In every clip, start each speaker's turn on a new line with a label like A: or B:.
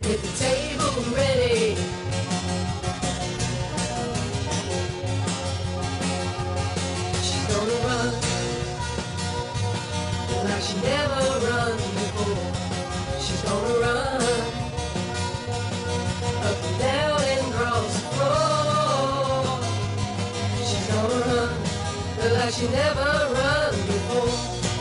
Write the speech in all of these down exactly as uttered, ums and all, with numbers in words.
A: Get the table ready. She's gonna run like she never run before. She's gonna run up and down and across the floor. She's gonna run like she never run before.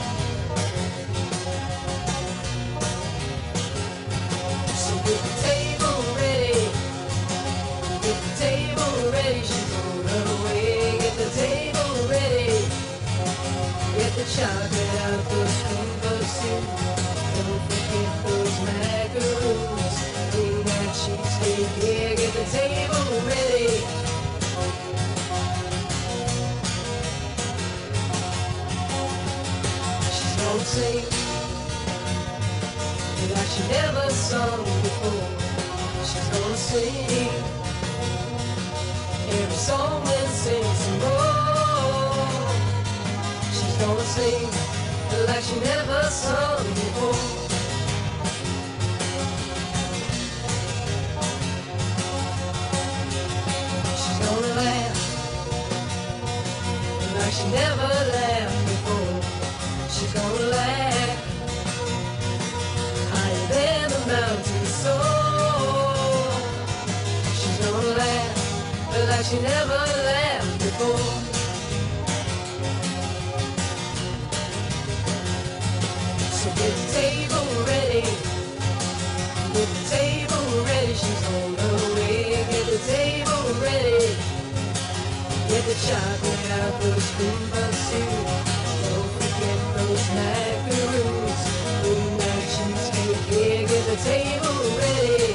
A: So get the table ready. Get the table ready. She's on her way. Get the table ready. Get the chocolate out of the spoon for soup. Don't forget those macaroons. Bring that cheesecake here. Get the table ready. She's gonna sing like she never sung before. She's gonna sing every song and sing some more. She's gonna sing like she never sung before. She's gonna laugh like she never laughed before. She's gonna laugh higher than the mountain soar. She's gonna laugh like she never laughed before. So get the table ready. Get the table ready. She's on her way. Get the table ready. Get the chocolate out of the spoon for soup. Don't forget those macaroons. Bring that cheesecake here. Get the table ready.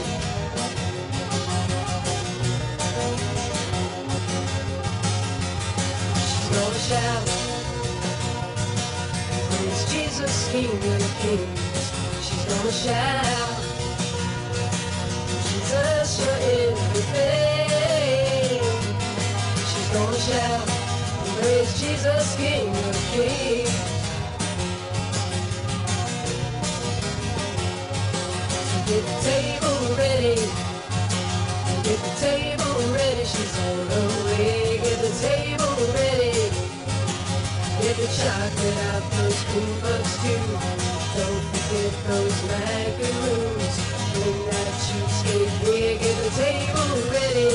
A: She's gonna shout, praise Jesus, King of Kings. She's gonna shout, Jesus, you're everything. She's gonna shout, praise Jesus, King of Kings. So get the table ready. Get the table ready. She's on her way. Get the table ready. Get the chocolate out those spoon bugs too. Don't forget those macaroons. Bring that cheesecake here. Get the table ready.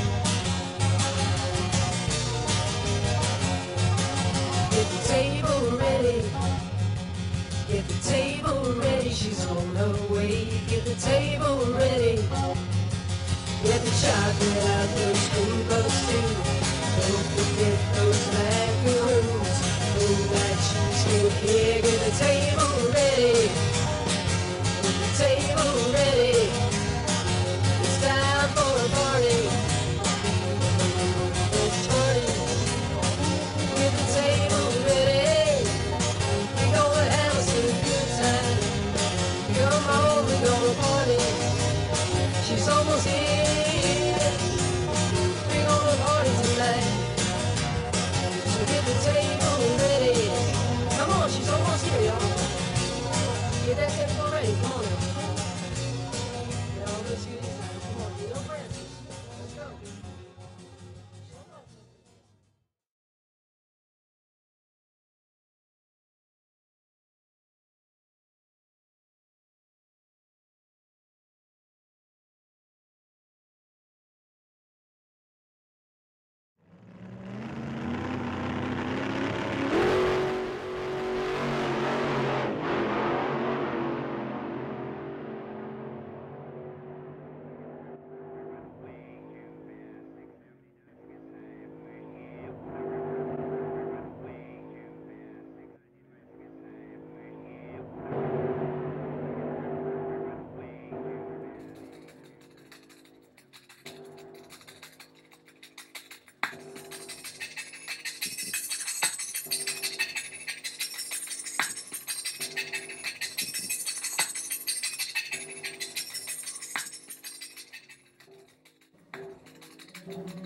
A: Get the table ready. Get the table ready. She's on her way. Get the table ready. Get the chocolate out those spoon bugs too. Don't forget those macaroons. Bring that cheesecake here. Get the table ready. Get the table ready. It's time for a party. Let's party. Get the table ready. We're gonna have us a good time. Come on, we're gonna party. She's almost here. We're gonna party tonight. So get the table ready. Come on, she's almost here, y'all. Get that table ready. Come on now. Get all this goodies out. Come on, get no Francis. Let's go.
B: Thank you.